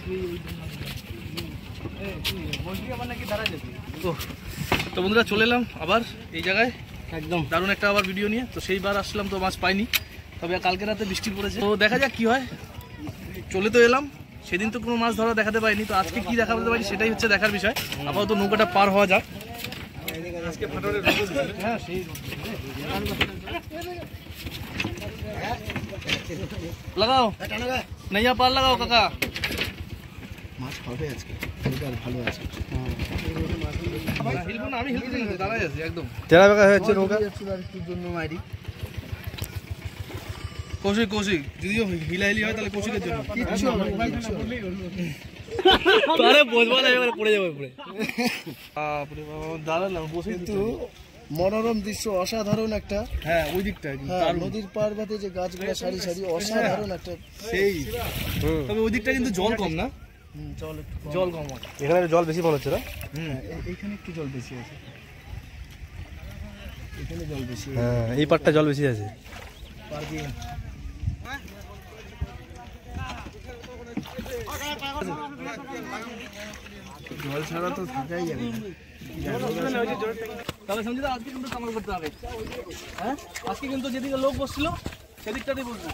তো বন্ধুরা চলে এলাম আবার এই জায়গায়, একদম দারুণ একটা আবার ভিডিও নিয়ে। তো সেইবার আসলাম তো মাছ পাইনি, তবে কালকে রাতে বৃষ্টি পড়েছে, তো দেখা যাক কি হয়। চলে তো এলাম, সেদিন তো কোনো মাছ ধরা দেখাতে পারিনি, তো আজকে কি দেখাতে পারি সেটাই হচ্ছে দেখার বিষয়। আপাতত নৌকাটা পার হওয়া যাক। হ্যাঁ সেই লাগাও নাইয়া পার লাগাও কাকা, মাছ হবে আজকে ভালো আছে। আমি দাঁড়াই আছি একদম টেরা বেকা হয়েছে নৌকা জন্য মারি। কৌশিক কৌশিক যদিও হিলাহিলি হয় তাহলে কৌশিকের জন্য পড়ে যাবে পরে। দাঁড়ালাম বসে, কিন্তু মনোরম দৃশ্য অসাধারণ একটা। হ্যাঁ ওই দিকটা নদীর পার বাদে যে গাছগুলো সারি সারি অসাধারণ একটা সেই। তবে ওই দিকটা কিন্তু জল কম না, জল কম আছে, এখানে জল বেশি মনে হচ্ছে না। এইখানে একটু জল বেশি আছে, এখানে জল বেশি। হ্যাঁ এই পাটটা জল বেশি আছে। জল ছাড়া তো থাকাই যাবে না। তাহলে সঞ্জিতা আজকে কিন্তু কামাল করতে হবে। হ্যাঁ আজকে কিন্তু যেদিকে লোক বসছিল সেদিকটাতেই বসবো।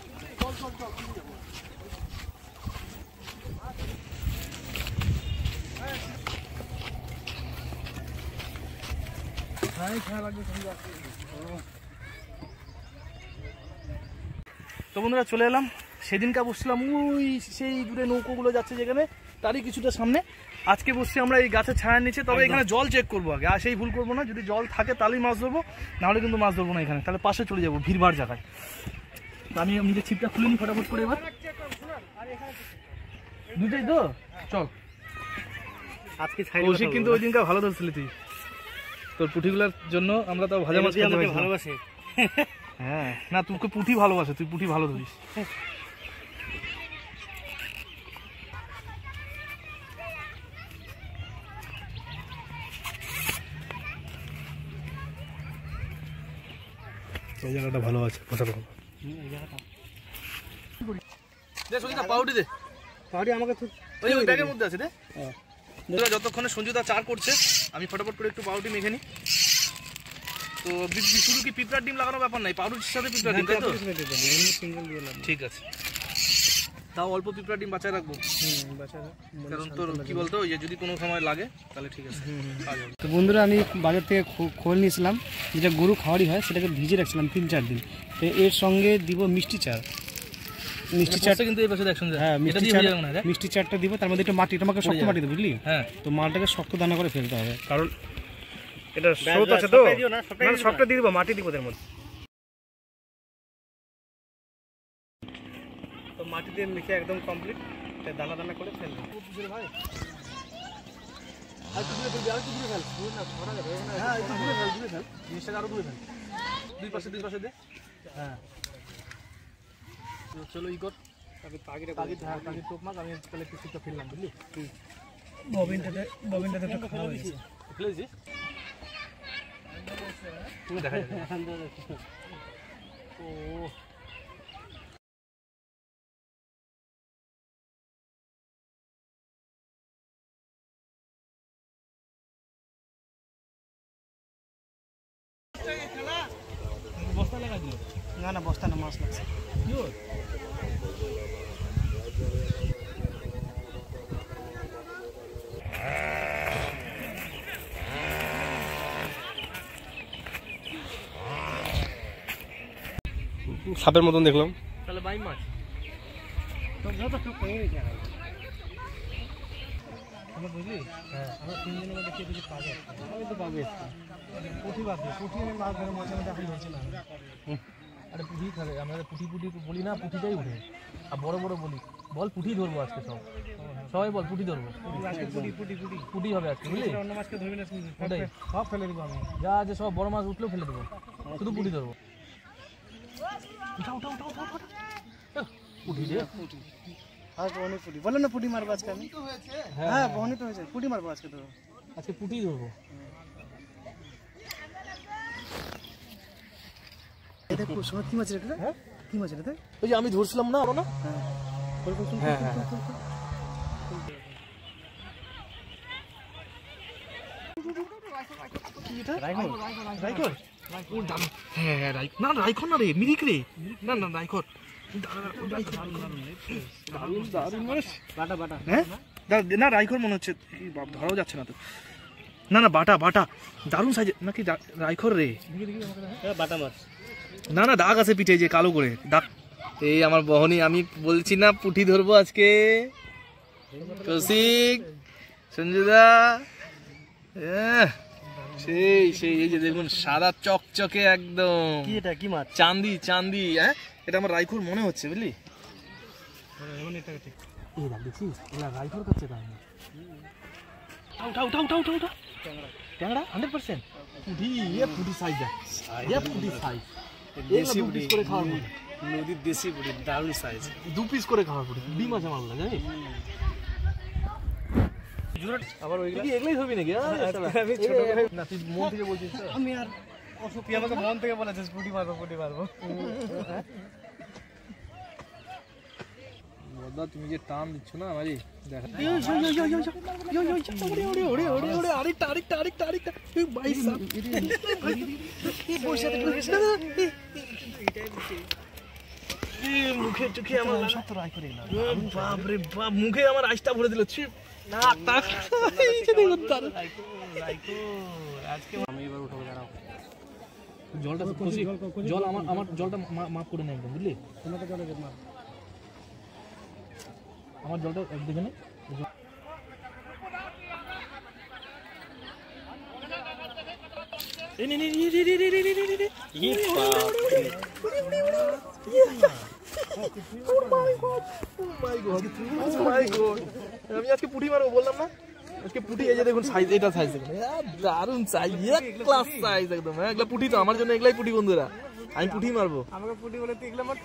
তো বন্ধুরা চলে এলাম, সেদিনকে বসছিলাম ওই সেই দূরে নৌকোগুলো যাচ্ছে যেখানে, তারই কিছুটা সামনে। আজকে বসছি আমরা এই গাছের ছায়ার নিচে। তবে এখানে জল চেক করবো আগে, আর সেই ভুল করবো না, যদি জল থাকে তাহলেই মাছ ধরবো, নাহলে কিন্তু মাছ ধরবো না এখানে, তাহলে পাশে চলে যাবো ভিড়ভাড় জায়গায়। আমি নিজের ছিপটা খুলে নিই ফটাফট করে। এবার দুটাই তো চল। আজকে কৌশিক কিন্তু ওই দিনকার ভালো ধরছিলি তুই, তোর পুঁটিগুলোর জন্য আমরা তো ভাজা মাছ ভালোবাসে। হ্যাঁ না তোকে পুঁটি ভালোবাসে, তুই পুঁটি ভালো ধরিস। এই জায়গাটা ভালো আছে, পাউডি দে, পাউডি আমাকে ওই ব্যাগের মধ্যে আছে। যতক্ষণে সঞ্জুদা চার করছে আমি ফটাফট করে একটু পাউডি মেখে নিই। তো শুধু কি পিঁপড়ার ডিম লাগানোর ব্যাপার নাই, পাউরুটির সাথে পিঁপড়ার ডিম, তাই তো? ঠিক আছে, তাও অল্প পিঁপড়ার ডিম বাঁচায় রাখবো, কারণ তোর কি বলতো যদি কোনো সময় লাগে তাহলে ঠিক আছে। তো বন্ধুরা আমি বাজার থেকে খোল নিয়েছিলাম, যেটা গরু খাওয়ারই হয়, সেটাকে ভিজে রাখছিলাম 3-4 দিন। তো এর সঙ্গে দিব মিষ্টি চার। মিষ্টি চারটা কিন্তু এই পাশে দেখুন। হ্যাঁ মিষ্টি চারটা দিব, তার মধ্যে একটু মাটি, এটা আমাকে শক্ত মাটি দেবো বুঝলি। হ্যাঁ তো মালটাকে শক্ত দানা করে ফেলতে হবে, কারণ এটা স্রোত আছে তো, সবটা দিয়ে দিব, মাটি দিব এর মধ্যে। তো মাটি দিয়ে মেখে একদম কমপ্লিট, দানা দানা করে ফেলবো ভাই। আর তুই দূরে ফেল, না ছড়া যাবে। হ্যাঁ একটু দূরে ফেল, জিনিসটাকে আরো দূরে ফেল, দুই পাশে দে। হ্যাঁ চলো ই কর, তাগির টোপ মাছ। আমি তাহলে একটু শিখতে ফেললাম বুঝলি। ববিনটাতে একটা খাওয়া হয়ে গেছে, ফেলেছিস তুমি দেখা যাবে। ও বস্তা লাগা দিল না, বস্তা না, মাছ লাগছে। সাপের মতন দেখলাম, তাহলে বাই মাছ বুঝলি। হ্যাঁ আমরা 3 দিনের মধ্যে দেখি পাবে, আমি তো পাবে পুঁটি পাবে, পুঁটি আমি মাছ ধরে মাঝে মধ্যে এখন ধরছি না। আরে পুঁটি থাকে, আমরা পুঁটি বলি না, পুঁটিটাই উঠে। আর বড় বলি বল পুঁটি ধরবো আজকে, সবাই বল পুঁটি ধরবো আজকে, পুঁটি হবে আজকে বুঝলি। অন্য মাছকে ধরবি না, ওটাই সব ফেলে দেবো আমি, যা আছে সব বড় মাছ উঠলেও ফেলে দেবো, শুধু পুঁটি ধরবো। পুঁটি দে, পুঁটি আর বহনি পুঁটি বলে না, পুঁটি মারবো আজকে আমি। হ্যাঁ বহনি তো হয়েছে, পুঁটি মারবো আজকে, তো আজকে পুঁটি ধরবো। কি মাছ রেখে? হ্যাঁ কি মাছ রেখে? ওই যে আমি ধরছিলাম না, হ্যাঁ রাইখর না রে, মিরিক রে, না না রাইখর। হ্যাঁ না রাইখর মনে হচ্ছে, ধরাও যাচ্ছে না তো। না না বাটা বাটা, দারুণ সাইজ নাকি রাইখর রে। বাটা মাছ না না দাগ আছে পিঠে, যে কালো করে দাগ। এই আমার বহনি, আমি বলছি না পুঁটি ধরবো আজকে। কৌশিক, সঞ্জুদা, সেই সেই এই যে দেখুন সাদা চকচকে একদম। কি এটা, কি মাছ? চান্দি চান্দি। হ্যাঁ এটা আমার রাইখর মনে হচ্ছে বুঝলি। এই দেখ দেখছিস, এলা রাইখর কাছে দাম। ট্যাংরা 100% পুঁটি, এ পুঁটি সাইজ দেখ, এ পুঁটি সাইজ। দেশি পুঁটি করে খাওয়ার পুঁটি, নদীর দেশি পুঁটি, দারুণ সাইজ। 2 পিস করে খাওয়ার পুঁটি, ডিম আছে মারলা জানিস। আবার ওইগুলো এগুলাই হবি নাকি? আমি ছোট না, তুই মন থেকে বলছিস তো? আমি আর তুই আমাকে মন থেকে বলেছিস পুঁটি মারবো পুঁটি মারবো। দাদা তুমি যে টান দিচ্ছ না আমারই দেখা। মুখে চোখে আমার বাপরে বাপ, মুখে আমার আইসটা ভরে দিল। জলটা জল আমার জলটা মাফ করে নেয় একদম বুঝলি। আমার জলটা দেখে নে। আমি আজকে পুঁটি মারবো বললাম না, আজকে পুঁটি। এই যে দেখুন সাইজ, এটা সাইজ দেখুন, দারুন সাইজ, এক ক্লাস সাইজ একদম। হ্যাঁ এগুলা পুঁটি তো আমার জন্য, এগুলাই পুঁটি বন্ধুরা। আমি পুঁটি মারবো। আমাকে পুঁটি বলে তুই এগুলো মার।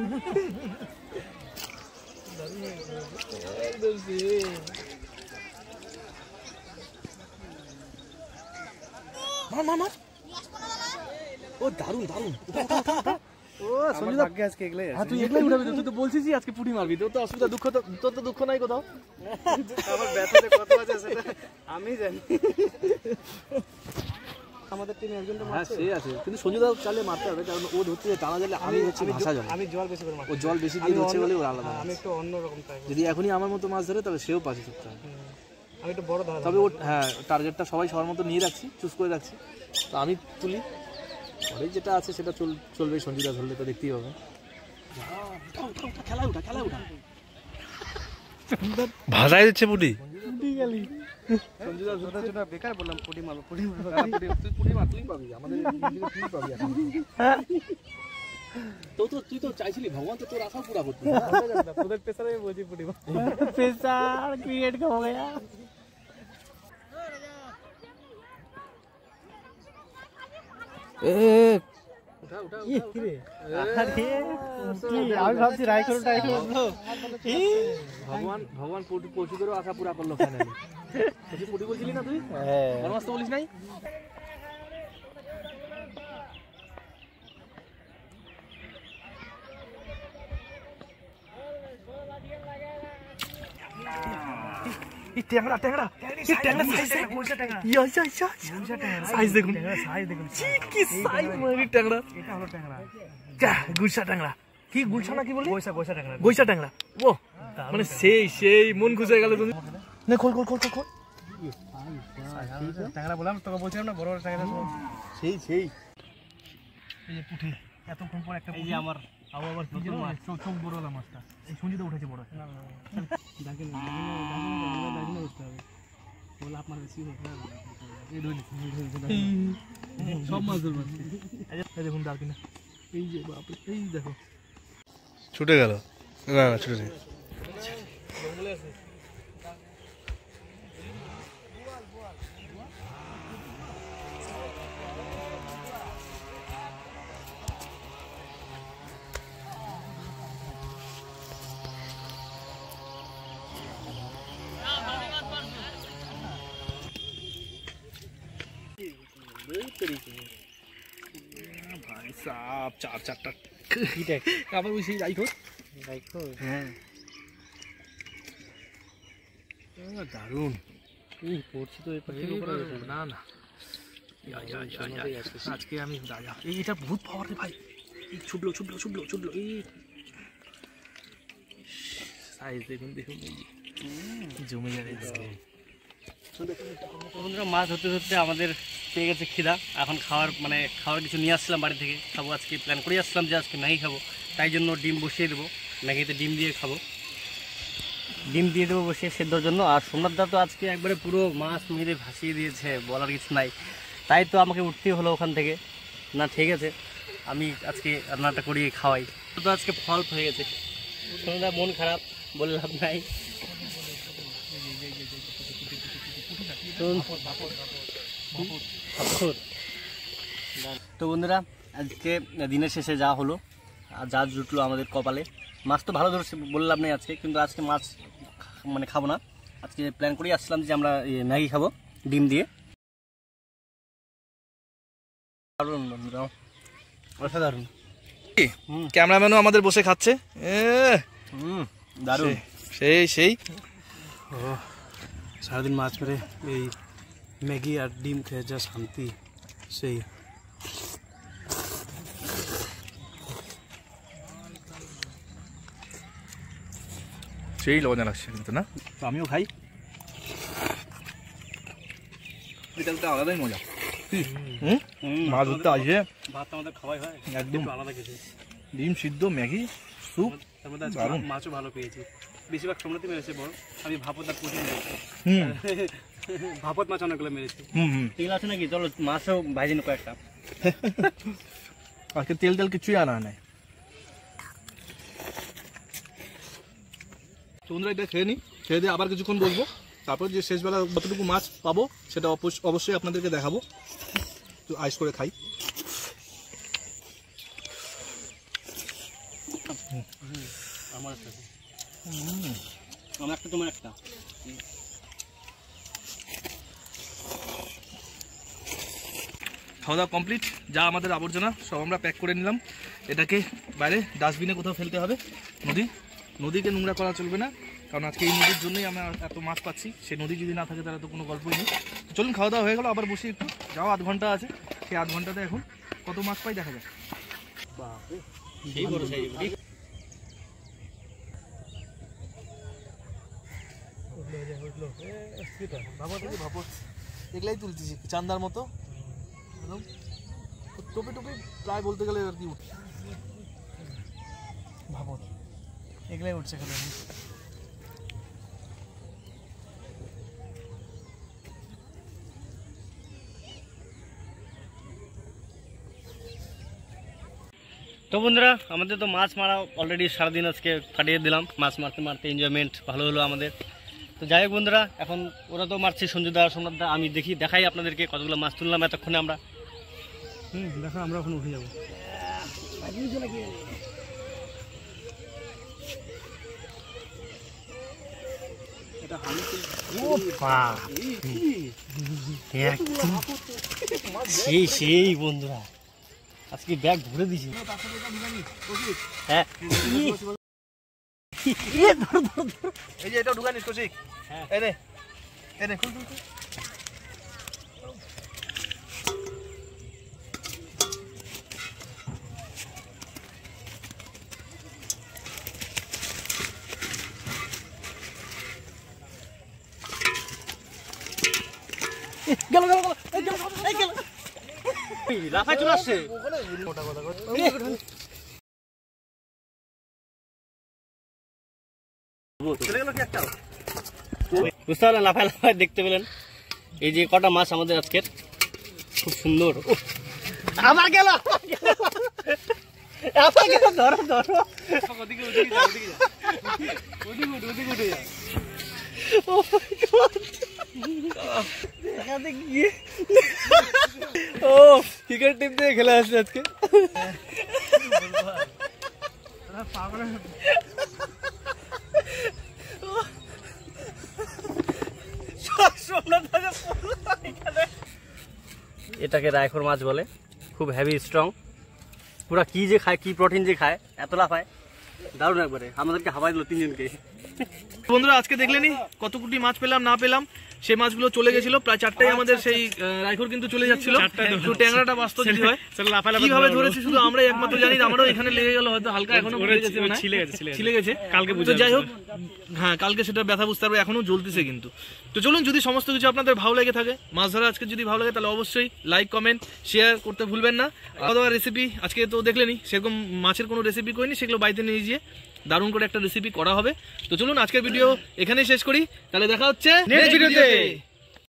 ও দারুন দারুন। ও সঞ্জুদা আজকে এগুলাই আছে। হ্যাঁ তুই এগুলাই উঠাবি, তুই তো বলছিস আজকে পুঁটি মারবি। তোর তো অসুবিধা, দুঃখ তো, তোর তো দুঃখ নাই কোথাও। আমার ব্যথাতে কত আছে সেটা আমি জানি। আমাদের টিমে একজন তো হ্যাঁ সে আছে, কিন্তু সঞ্জুদা চালে মারতে হবে, কারণ ও ধরতে টানা জালে আমি হচ্ছে ভাষা জল। আমি জল বেশি করে মারছি, ও জল বেশি দিয়ে ধরছে বলে ওর আলাদা। আমি একটু অন্য রকম টাইপ। যদি এখনই আমার মতো মাছ ধরে তবে সেও পাশে চুপতে হবে। আমি একটু বড় ধরা, তবে ও হ্যাঁ টার্গেটটা সবাই সবার মতো নিয়ে রাখছি, চুজ করে রাখছি। তো আমি তুলি, পরে যেটা আছে সেটা চলবে। সঞ্জুদা ধরলে তো দেখতেই হবে। খেলা উঠা, খেলা উঠা, ভাষায় দিচ্ছে পুঁটি। সঞ্জুদা ছোট ছোট বেকার বললাম পুঁটি মারবো পুঁটি মারবো। তুই পুঁটি মার, তুই পাবি, আমাদের তুই পাবি এখন। তুই তো চাইছিলি ভগবান তো তোর আশাও পুরা করতে। তোদের প্রেসারে আমি বলছি পুঁটি মারবো। প্রেসার ক্রিয়েট हो गया। আমি ভাবছি রাইখরটাই বললো। ভগবান পশুদেরও আশা পুরা করলো ফাইনালি। তুই পুঁটি বলছিলি না, তুই বড় মাছ তো বলিস নাই। ট্যাংরা ট্যাংরা সাইজ দেখুন, কি সাইজ মারি ট্যাংরা। এটা হলো ট্যাংরা, গুলশা ট্যাংরা। কি গুলশা না কি বলি? পয়সা পয়সা ট্যাংরা, গৈসা ট্যাংরা। ও মানে সেই সেই মন খুশি হয়ে গেল। তুমি না খোল খোল খোল খোল। ট্যাংরা বললাম তোকে, বলছিলাম না বড় বড় ট্যাংরা। সেই সেই এই যে পুঁটি, এতক্ষণ পর একটা, এই যে আমার আবার কি জানো, চোখ বড় হলো মাছটা। এই সঞ্জিদা উঠেছে বড়। না না দেখেন দাগিনা উঠতে হবে, বলে আপনার বেশি হবে। এই ধরে সব মাছ ধরবেন। এই দেখুন দাগিনা, এই যে বাপরে, এই দেখো ছুটে গেল। না না ছুটে নেই। ভাই সাপ চার চারটা আবার ওই সেই রাইখর। রাইখর হ্যাঁ দারুণ পড়ছি তো না না আজকে আমি দাদা এটা বহুত পাওয়ার রে ভাই ছুটলো ছুটলো ছুটলো ছুটলো এই সাইজ দেখুন দেখুন জমে যাবে বন্ধুরা মাছ ধরতে ধরতে আমাদের পেয়ে গেছে খিদা। এখন খাওয়ার কিছু নিয়ে আসছিলাম বাড়ি থেকে, খাবো। আজকে প্ল্যান করে আসছিলাম যে আজকে ম্যাগি খাবো, তাই জন্য ডিম বসিয়ে দেবো। ম্যাগিতে ডিম দিয়ে খাবো, ডিম দিয়ে দেবো বসিয়ে সেদ্ধর জন্য। আর সোমনাথদা তো আজকে একবারে পুরো মাছ মেরে ভাসিয়ে দিয়েছে, বলার কিছু নাই। তাই তো আমাকে উঠতেই হলো ওখান থেকে। না ঠিক আছে, আমি আজকে রান্নাটা করিয়ে খাওয়াই। তো আজকে ফল হয়ে গেছে। সোমনাথদা মন খারাপ, বলে লাভ নাই। তো বন্ধুরা, আজকে দিনের শেষে যা হলো, যা জুটলো আমাদের কপালে, মাছ তো ভালো ধরছে, বললাম না আজকে। কিন্তু আজকে মাছ খাবো না। আজকে প্ল্যান করেই আসছিলাম যে আমরা ম্যাগি খাবো ডিম দিয়ে। দারুণ বন্ধুরা, অসাধারণ। ক্যামেরাম্যানও আমাদের বসে খাচ্ছে, দারুণ। সেই সারাদিন মাছ মেরে এই ম্যাগি আর ডিম খেয়ে যা শান্তি, সেই লবণ লাগছে কিন্তু না। তো আমিও খাই, এটা তো আলাদাই মজা। মাছ ধরতে আসে ভাত আমাদের খাওয়াই হয় একদম আলাদা কিছু। ডিম সিদ্ধ, ম্যাগি, স্যুপ, তার মধ্যে মাছও ভালো পেয়েছি। বেশিরভাগ সোমনাথই মেরেছে বড়, আমি ভাপত আর পুঁটি মেরেছি। ভাপত মাছ অনেকগুলো মেরেছি। তেল আছে নাকি? চলো মাছও ভাজি নি কয়েকটা। আজকে তেল কিছুই আনা নাই। তোমরা এটা খেয়ে নি, খেয়ে দিয়ে আবার কিছুক্ষণ বসবো। তারপর যে শেষবেলা কতটুকু মাছ পাবো সেটা অবশ্যই আপনাদেরকে দেখাবো। তো আইস করে খাই। আমার একটা তোমার একটা। খাওয়া দাওয়া কমপ্লিট। যা আমাদের আবর্জনা সব আমরা প্যাক করে নিলাম। এটাকে বাইরে ডাস্টবিনে কোথাও ফেলতে হবে। নদীকে নোংরা করা চলবে না, কারণ আজকে এই নদীর জন্যই আমরা এত মাছ পাচ্ছি। সেই নদী যদি না থাকে তাহলে তো কোনো গল্পই নেই। চলুন, খাওয়া দাওয়া হয়ে গেল, আবার বসি একটু। যাও, 8 ঘন্টা আছে। সেই 8 ঘন্টাতে এখন কত মাছ পাই দেখা যাক। এগুলাই তুলতেছি চান্দার মতো, টোপে টোপে প্রায় বলতে গেলে আর কি ভাবত এগুলাই উঠছে খেলে। তো বন্ধুরা, আমাদের তো মাছ মারা অলরেডি সারাদিন আজকে কাটিয়ে দিলাম। মাছ মারতে মারতে এনজয়মেন্ট ভালো হলো আমাদের। তো যাই হোক বন্ধুরা, এখন ওরা তো মারছে সঞ্জুদা, সোমনাথদা। আমি দেখাই আপনাদেরকে কতগুলো মাছ তুললাম এতক্ষণে আমরা। দেখো, আমরা এখন উঠে যাবো। সেই বন্ধুরা, আজকে ব্যাগ ভরে দিছি। হ্যাঁ, এই যে এটা ঢুকানিস কৌশিক। এই রে, এই রে, খুল। গেল লাফায় চলে আসছে। বুঝতে পারলেন, লাফায় দেখতে পেলেন। এই যে কটা মাছ আমাদের আজকের, খুব সুন্দর। আবার গেল, ধরো। ও ক্রিকেট টিম থেকে খেলে আসছে আজকে। এটাকে রায়খোর মাছ বলে, খুব হেভি স্ট্রং। পুরা কি যে খায়, কি প্রোটিন যে খায়, এত লাফায়। দারুণ একবারে আমাদেরকে হাওয়াই দিল তিনজনকে। বন্ধুরা আজকে দেখলেনি কত কোটি মাছ পেলাম না পেলাম, সেই মাছগুলো চলে গেছিল প্রায় 4টায় আমাদের সেই রাইখর কিন্তু চলে যাচ্ছিল। একটু ট্যাংরাটা বাস্তব যদি হয় কিভাবে ধরেছি শুধু আমরাই একমাত্র জানি। আমারও এখানে লেগে গেল হয়তো হালকা, এখনো ছিলে গেছে কালকে বুঝে। যাই হোক হ্যাঁ কালকে সেটা ব্যথা বুঝতে পারবে, এখনো জ্বলতেছে কিন্তু। তো চলুন, যদি সমস্ত কিছু আপনাদের ভালো লেগে থাকে, মাছ ধরা আজকে যদি ভালো লাগে তাহলে অবশ্যই লাইক কমেন্ট শেয়ার করতে ভুলবেন না। খাওয়া রেসিপি আজকে তো দেখলেনি, সেরকম মাছের কোনো রেসিপি করিনি, সেগুলো বাড়িতে নিয়ে গিয়ে দারুণ করে একটা রেসিপি করা হবে। তো চলুন আজকের ভিডিও এখানেই শেষ করি, তাহলে দেখা হচ্ছে নেক্সট ভিডিওতে।